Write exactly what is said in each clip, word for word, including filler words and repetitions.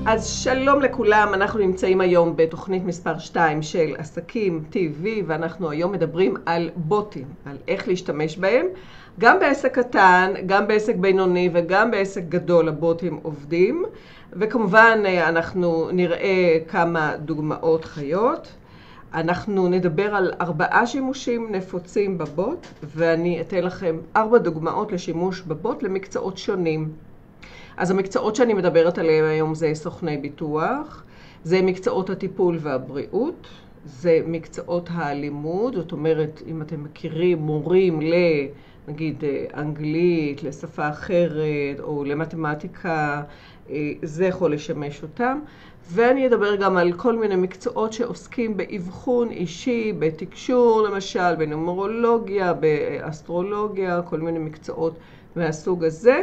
אז שלום לכולם, אנחנו נמצאים היום בתוכנית מספר שתיים של עסקים טי וי, ואנחנו היום מדברים על בוטים, על איך להשתמש בהם. גם בעסק קטן, גם בעסק בינוני וגם בעסק גדול הבוטים עובדים. וכמובן אנחנו נראה כמה דוגמאות חיות. אנחנו נדבר על ארבעה שימושים נפוצים בבוט, ואני אתן לכם ארבע דוגמאות לשימוש בבוט למקצועות שונים. אז המקצועות שאני מדברת עליהם היום זה סוכני ביטוח, זה מקצועות הטיפול והבריאות, זה מקצועות הלימוד, זאת אומרת, אם אתם מכירים מורים ל, נגיד, אנגלית, לשפה אחרת או למתמטיקה, זה יכול לשמש אותם. ואני אדבר גם על כל מיני מקצועות שעוסקים באבחון אישי, בתקשור למשל, בנומרולוגיה, באסטרולוגיה, כל מיני מקצועות מהסוג הזה.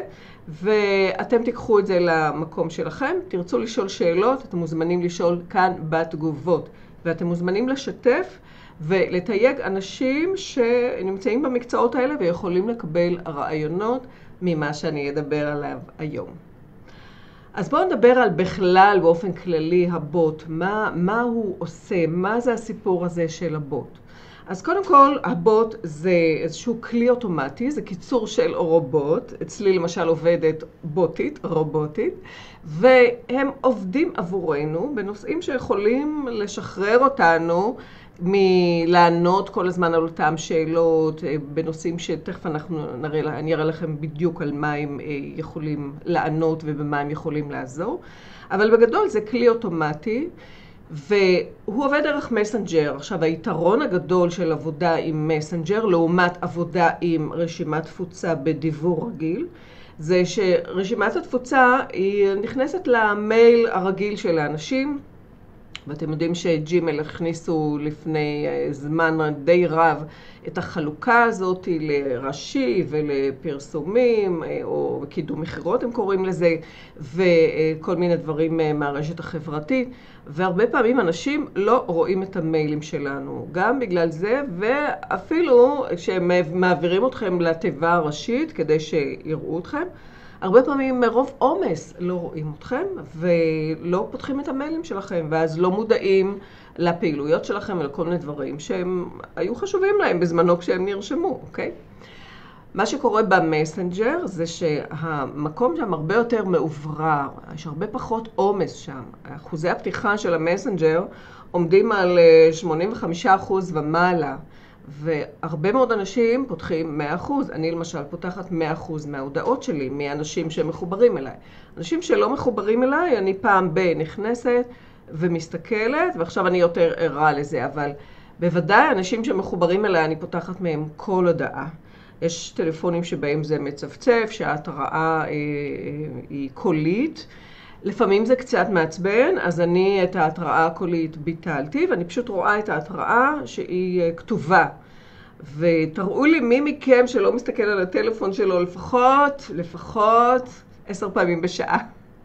ואתם תיקחו את זה למקום שלכם, תרצו לשאול שאלות, אתם מוזמנים לשאול כאן בתגובות. ואתם מוזמנים לשתף ולתייג אנשים שנמצאים במקצועות האלה ויכולים לקבל רעיונות ממה שאני אדבר עליו היום. אז בואו נדבר על בכלל באופן כללי הבוט, מה, מה הוא עושה, מה זה הסיפור הזה של הבוט. אז קודם כל, הבוט זה איזשהו כלי אוטומטי, זה קיצור של רובוט. אצלי למשל עובדת בוטית, רובוטית, והם עובדים עבורנו בנושאים שיכולים לשחרר אותנו מלענות כל הזמן על אותם שאלות, בנושאים שתכף אנחנו נראה, אני אראה לכם בדיוק על מה הם יכולים לענות ובמה הם יכולים לעזור. אבל בגדול זה כלי אוטומטי, והוא עובד דרך מסנג'ר. עכשיו, היתרון הגדול של עבודה עם מסנג'ר לעומת עבודה עם רשימת תפוצה בדיוור רגיל, זה שרשימת התפוצה היא נכנסת למייל הרגיל של האנשים, ואתם יודעים שג'ימייל הכניסו לפני זמן די רב את החלוקה הזאת לראשי ולפרסומים או קידום מחירות הם קוראים לזה, וכל מיני דברים מהרשת החברתית. והרבה פעמים אנשים לא רואים את המיילים שלנו, גם בגלל זה, ואפילו שהם מעבירים אתכם לתיבה הראשית כדי שיראו אתכם. הרבה פעמים מרוב עומס לא רואים אתכם ולא פותחים את המיילים שלכם, ואז לא מודעים לפעילויות שלכם ולכל מיני דברים שהם היו חשובים להם בזמנו כשהם נרשמו, אוקיי? מה שקורה במסנג'ר זה שהמקום שם הרבה יותר מאוברר, יש הרבה פחות עומס שם. אחוזי הפתיחה של המסנג'ר עומדים על שמונים וחמישה אחוז ומעלה, והרבה מאוד אנשים פותחים מאה אחוז. אני למשל פותחת מאה אחוז מההודעות שלי, מאנשים שמחוברים אליי. אנשים שלא מחוברים אליי, אני פעם ב נכנסת ומסתכלת, ועכשיו אני יותר ערה לזה, אבל בוודאי אנשים שמחוברים אליי, אני פותחת מהם כל הודעה. יש טלפונים שבהם זה מצפצף, שההתראה היא קולית. לפעמים זה קצת מעצבן, אז אני את ההתראה הקולית ביטלתי, ואני פשוט רואה את ההתראה שהיא כתובה. ותראו לי מי מכם שלא מסתכל על הטלפון שלו לפחות, לפחות עשר פעמים בשעה.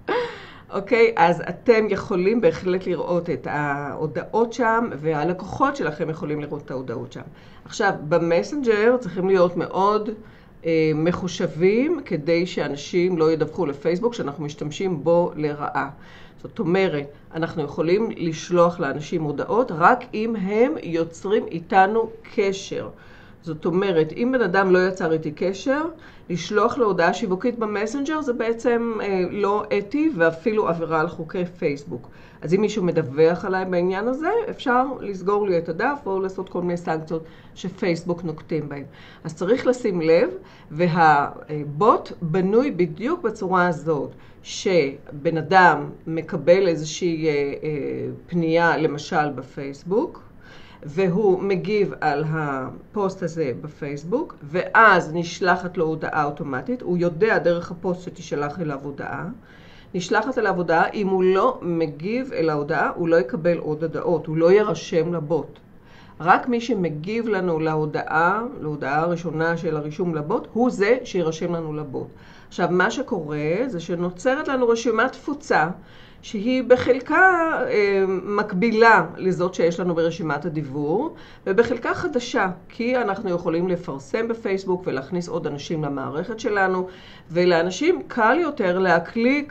אוקיי, אז אתם יכולים בהחלט לראות את ההודעות שם, והלקוחות שלכם יכולים לראות את ההודעות שם. עכשיו, במסנג'ר צריכים להיות מאוד אה, מחושבים כדי שאנשים לא ידווחו לפייסבוק שאנחנו משתמשים בו לרעה. זאת אומרת, אנחנו יכולים לשלוח לאנשים הודעות רק אם הם יוצרים איתנו קשר. זאת אומרת, אם בן אדם לא יצר איתי קשר, לשלוח להודעה שיווקית במסנג'ר זה בעצם אה, לא אתי ואפילו עבירה על חוקי פייסבוק. אז אם מישהו מדווח עליי בעניין הזה, אפשר לסגור לי את הדף או לעשות כל מיני סנקציות שפייסבוק נוקטים בהם. אז צריך לשים לב, והבוט בנוי בדיוק בצורה הזאת, שבן אדם מקבל איזושהי אה, אה, פנייה למשל בפייסבוק, והוא מגיב על הפוסט הזה בפייסבוק, ואז נשלחת לו הודעה אוטומטית. הוא יודע דרך הפוסט שתשלח אליו הודעה. נשלחת אליו הודעה, אם הוא לא מגיב אל ההודעה, הוא לא יקבל עוד הודעות, הוא לא יירשם לבוט. רק מי שמגיב לנו להודעה, להודעה הראשונה של הרישום לבוט, הוא זה שירשם לנו לבוט. עכשיו, מה שקורה זה שנוצרת לנו רשימת תפוצה, שהיא בחלקה אה, מקבילה לזאת שיש לנו ברשימת הדיוור, ובחלקה חדשה, כי אנחנו יכולים לפרסם בפייסבוק ולהכניס עוד אנשים למערכת שלנו, ולאנשים קל יותר להקליק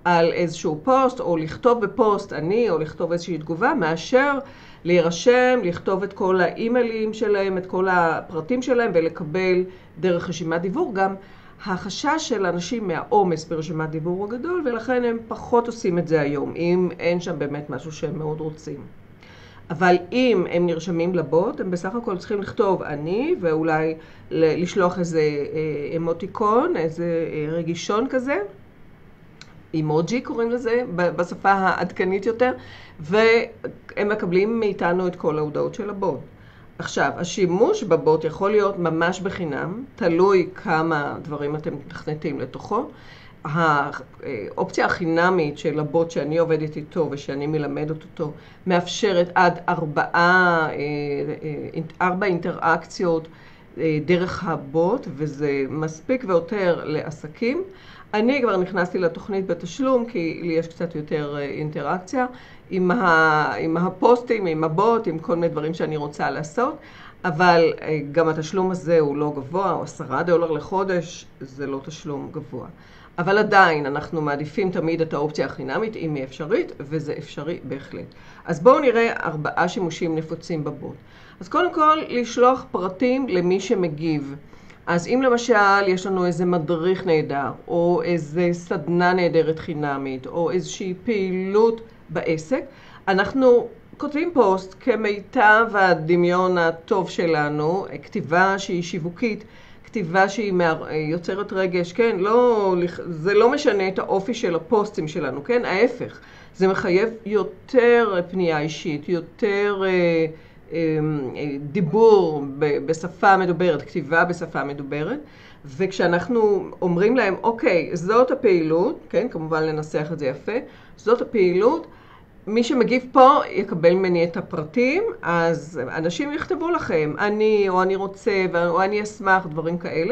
על איזשהו פוסט, או לכתוב בפוסט אני, או לכתוב איזושהי תגובה, מאשר להירשם, לכתוב את כל האימיילים שלהם, את כל הפרטים שלהם, ולקבל דרך רשימת דיוור. גם החשש של אנשים מהעומס ברשימת דיוור הוא גדול, ולכן הם פחות עושים את זה היום, אם אין שם באמת משהו שהם מאוד רוצים. אבל אם הם נרשמים לבוט, הם בסך הכל צריכים לכתוב אני, ואולי לשלוח איזה אמוטיקון, איזה רגישון כזה, אימוג'י קוראים לזה, בשפה העדכנית יותר, והם מקבלים מאיתנו את כל ההודעות של הבוט. עכשיו, השימוש בבוט יכול להיות ממש בחינם, תלוי כמה דברים אתם מתכנתים לתוכו. האופציה החינמית של הבוט שאני עובדת איתו ושאני מלמדת אותו, מאפשרת עד ארבעה, ארבע אינטראקציות דרך הבוט, וזה מספיק ויותר לעסקים. אני כבר נכנסתי לתוכנית בתשלום, כי לי יש קצת יותר אינטראקציה עם, ה, עם הפוסטים, עם הבוט, עם כל מיני דברים שאני רוצה לעשות, אבל גם התשלום הזה הוא לא גבוה, או עשרה דולר לחודש, זה לא תשלום גבוה. אבל עדיין אנחנו מעדיפים תמיד את האופציה החינמית, אם היא אפשרית, וזה אפשרי בהחלט. אז בואו נראה ארבעה שימושים נפוצים בבוט. אז קודם כל, לשלוח פרטים למי שמגיב. אז אם למשל יש לנו איזה מדריך נהדר, או איזה סדנה נהדרת חינמית, או איזושהי פעילות בעסק, אנחנו כותבים פוסט כמיטב הדמיון הטוב שלנו, כתיבה שהיא שיווקית, כתיבה שהיא יוצרת רגש, כן, לא, זה לא משנה את האופי של הפוסטים שלנו, כן, ההפך, זה מחייב יותר פנייה אישית, יותר דיבור בשפה מדוברת, כתיבה בשפה מדוברת, וכשאנחנו אומרים להם, אוקיי, זאת הפעילות, כן, כמובן לנסח את זה יפה, זאת הפעילות, מי שמגיב פה יקבל ממני את הפרטים, אז אנשים יכתבו לכם, אני או אני רוצה או אני אשמח, דברים כאלה,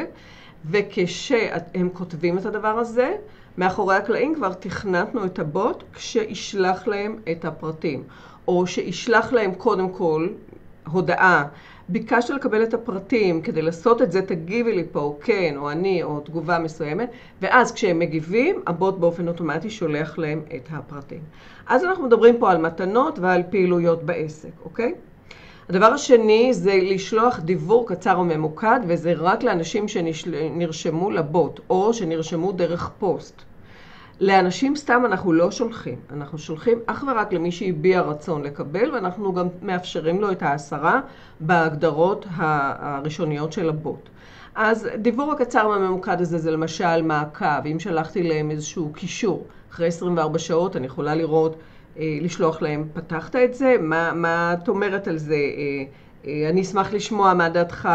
וכשהם כותבים את הדבר הזה, מאחורי הקלעים כבר תכנתנו את הבוט כשישלח להם את הפרטים, או שישלח להם קודם כל הודעה, ביקשת לקבל את הפרטים, כדי לעשות את זה תגיבי לי פה, כן, או אני, או תגובה מסוימת, ואז כשהם מגיבים, הבוט באופן אוטומטי שולח להם את הפרטים. אז אנחנו מדברים פה על מתנות ועל פעילויות בעסק, אוקיי? הדבר השני זה לשלוח דיוור קצר וממוקד, וזה רק לאנשים שנרשמו לבוט, או שנרשמו דרך פוסט. לאנשים סתם אנחנו לא שולחים, אנחנו שולחים אך ורק למי שהביע רצון לקבל, ואנחנו גם מאפשרים לו את ההסרה בהגדרות הראשוניות של הבוט. אז דיוור הקצר והממוקד הזה זה למשל מעקב, אם שלחתי להם איזשהו קישור, אחרי עשרים וארבע שעות אני יכולה לראות, לשלוח להם, פתחת את זה, מה, מה את אומרת על זה, אני אשמח לשמוע מה דעתך,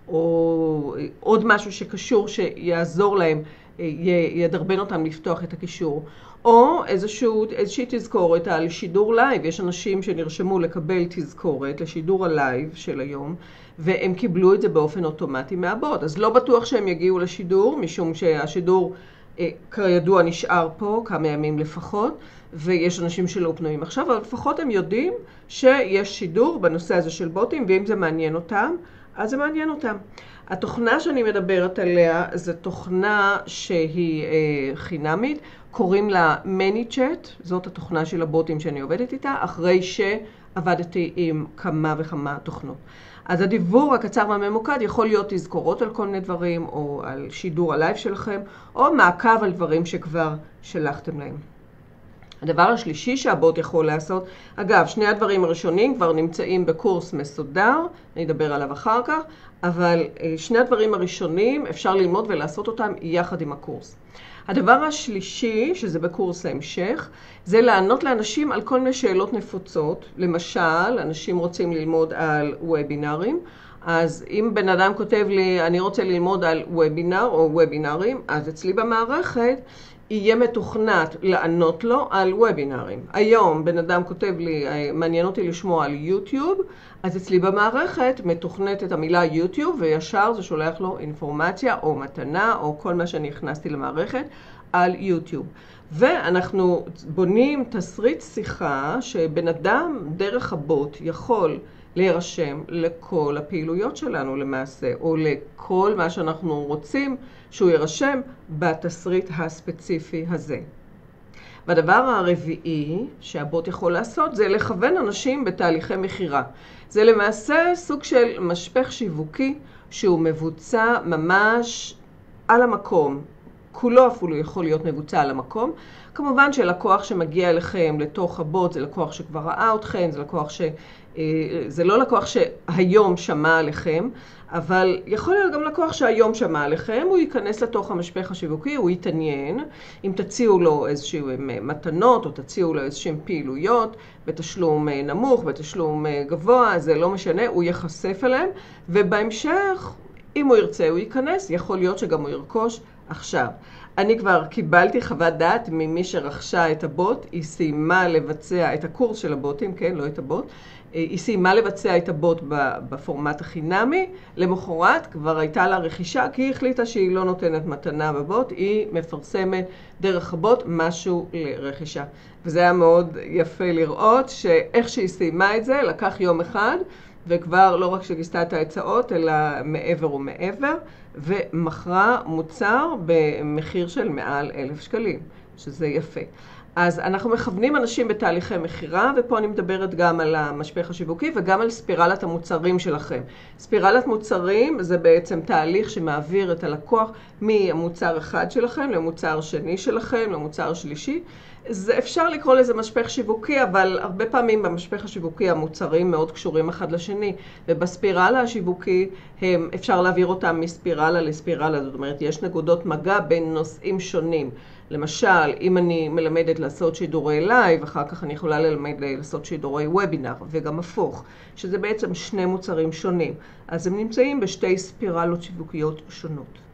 או עוד משהו שקשור שיעזור להם, ידרבן אותם לפתוח את הקישור, או איזשהו, איזושהי תזכורת על שידור לייב. יש אנשים שנרשמו לקבל תזכורת לשידור הלייב של היום, והם קיבלו את זה באופן אוטומטי מהבוט. אז לא בטוח שהם יגיעו לשידור, משום שהשידור כידוע נשאר פה כמה ימים לפחות, ויש אנשים שלא פנויים עכשיו, אבל לפחות הם יודעים שיש שידור בנושא הזה של בוטים, ואם זה מעניין אותם, אז זה מעניין אותם. התוכנה שאני מדברת עליה זו תוכנה שהיא אה, חינמית, קוראים לה ManyChat, זאת התוכנה של הבוטים שאני עובדת איתה, אחרי שעבדתי עם כמה וכמה תוכנות. אז הדיוור הקצר והממוקד יכול להיות תזכורות על כל מיני דברים, או על שידור הלייב שלכם, או מעקב על דברים שכבר שלחתם להם. הדבר השלישי שהבוט יכול לעשות, אגב, שני הדברים הראשונים כבר נמצאים בקורס מסודר, אני אדבר עליו אחר כך, אבל שני הדברים הראשונים אפשר ללמוד ולעשות אותם יחד עם הקורס. הדבר השלישי, שזה בקורס ההמשך, זה לענות לאנשים על כל מיני שאלות נפוצות. למשל, אנשים רוצים ללמוד על וובינרים, אז אם בן אדם כותב לי, אני רוצה ללמוד על וובינר או וובינרים, אז אצלי במערכת יהיה מתוכנת לענות לו על וובינרים. היום בן אדם כותב לי, מעניין אותי לשמוע על יוטיוב, אז אצלי במערכת מתוכנת את המילה יוטיוב, וישר זה שולח לו אינפורמציה או מתנה או כל מה שאני הכנסתי למערכת על יוטיוב. ואנחנו בונים תסריט שיחה שבן אדם דרך הבוט יכול להירשם לכל הפעילויות שלנו למעשה, או לכל מה שאנחנו רוצים שהוא יירשם בתסריט הספציפי הזה. והדבר הרביעי שהבוט יכול לעשות זה לכוון אנשים בתהליכי מחירה. זה למעשה סוג של משפך שיווקי שהוא מבוצע ממש על המקום. כולו אפילו יכול להיות מבוצע על המקום. כמובן שלקוח שמגיע אליכם לתוך הבוט זה לקוח שכבר ראה אתכם, זה לקוח ש... זה לא לקוח שהיום שמע עליכם, אבל יכול להיות גם לקוח שהיום שמע עליכם, הוא ייכנס לתוך המשפך השיווקי, הוא יתעניין, אם תציעו לו איזשהם מתנות או תציעו לו איזשהם פעילויות, בתשלום נמוך, בתשלום גבוה, זה לא משנה, הוא יחשף אליהם, ובהמשך, אם הוא ירצה, הוא ייכנס, יכול להיות שגם הוא ירכוש עכשיו. אני כבר קיבלתי חוות דעת ממי שרכשה את הבוט, היא סיימה לבצע את הקורס של הבוטים, כן, לא את הבוט, היא סיימה לבצע את הבוט בפורמט החינמי, למחרת כבר הייתה לה רכישה, כי היא החליטה שהיא לא נותנת מתנה בבוט, היא מפרסמת דרך הבוט משהו לרכישה. וזה היה מאוד יפה לראות שאיך שהיא סיימה את זה, לקח יום אחד, וכבר לא רק שגיסתה את ההצעות, אלא מעבר ומעבר, ומכרה מוצר במחיר של מעל אלף שקלים, שזה יפה. אז אנחנו מכוונים אנשים בתהליכי מחירה, ופה אני מדברת גם על המשפך השיווקי וגם על ספירלת המוצרים שלכם. ספירלת מוצרים זה בעצם תהליך שמעביר את הלקוח ממוצר אחד שלכם למוצר שני שלכם, למוצר שלישי. זה אפשר לקרוא לזה משפך שיווקי, אבל הרבה פעמים במשפך השיווקי המוצרים מאוד קשורים אחד לשני, ובספירלה השיווקי הם, אפשר להעביר אותם מספירלה לספירלה, זאת אומרת יש נקודות מגע בין נושאים שונים. למשל, אם אני מלמדת לעשות שידורי לייב, אחר כך אני יכולה ללמד לעשות שידורי וובינר, וגם הפוך, שזה בעצם שני מוצרים שונים. אז הם נמצאים בשתי ספירלות שיווקיות שונות.